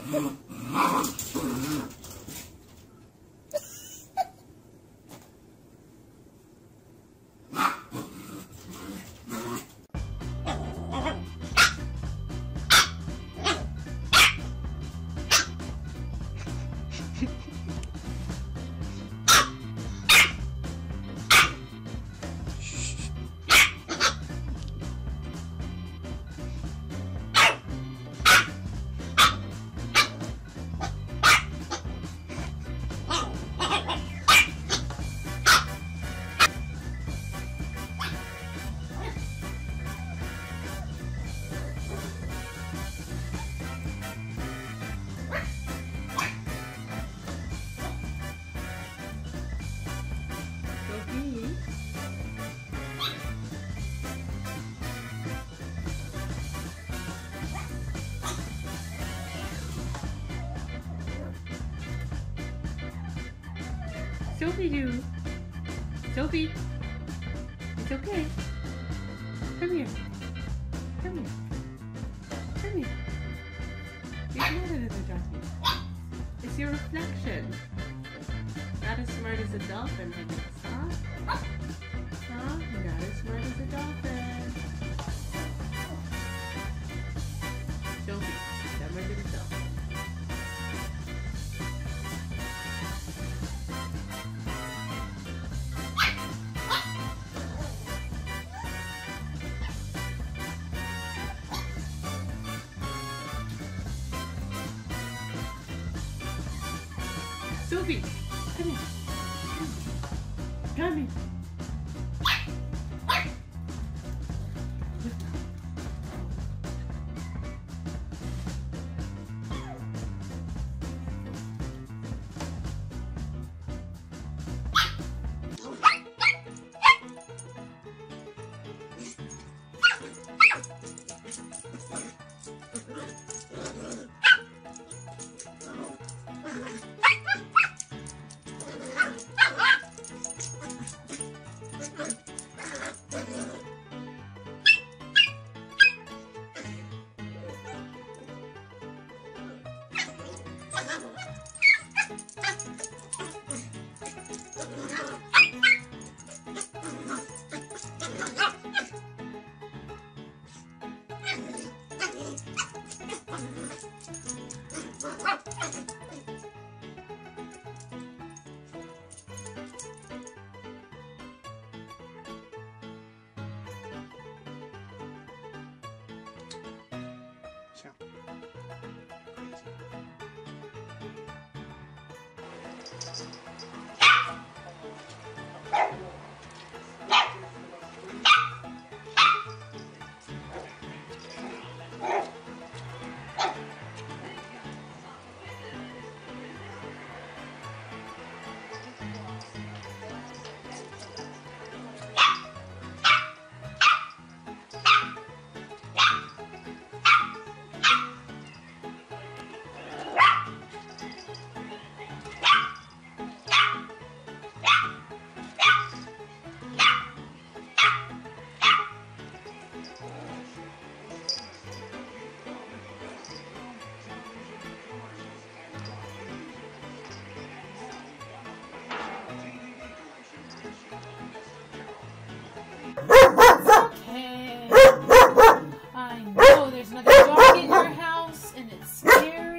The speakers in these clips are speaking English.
Sophie, do. Sophie, it's okay. Come here. Come here. Come here. It's not another doggy. It's your reflection. Not as smart as a dolphin, I guess, huh? Huh? Not as smart as a dolphin. Sophie, dumber than a dolphin. Sophie, come here. Come here. Okay. I know there's another dog in your house and it's scary.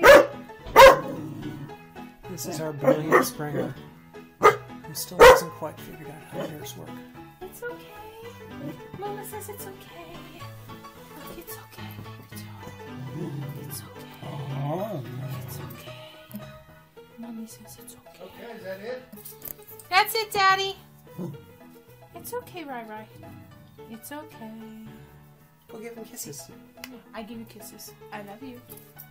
This is our brilliant Springer, who still hasn't quite figured out how hairs work. It's okay. Mama says it's okay. Look, it's okay. It's okay. It's okay. Mommy says it's okay. Okay, is that it? That's it, Daddy. It's okay, Rai. It's okay. Go give him kisses. I give you kisses. I love you.